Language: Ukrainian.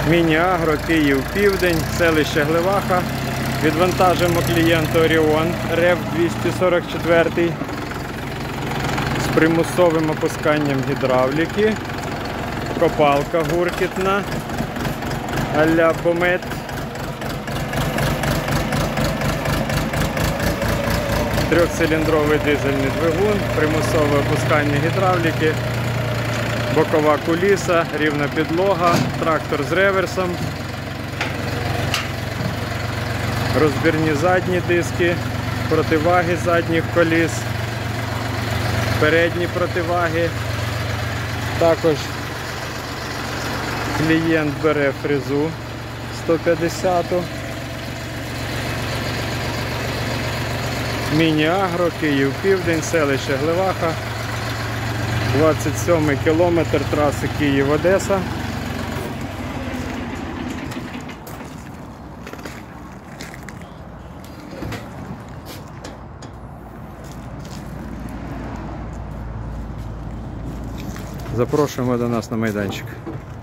Міні-Агро, Київ, Південь, селище Гливаха. Відвантажимо клієнту Оріон РЕВ 244 з примусовим опусканням гідравліки. Копалка гуркітна а-ля помет. Трьохциліндровий дизельний двигун, примусове опускання гідравліки, бокова куліса, рівна підлога, трактор з реверсом, розбірні задні диски, противаги задніх коліс, передні противаги. Також клієнт бере фрезу 150-ту. Міні-Агро, Київ, Південь, селище Гливаха, 27-й кілометр траси Київ-Одеса. Запрошуємо до нас на майданчик.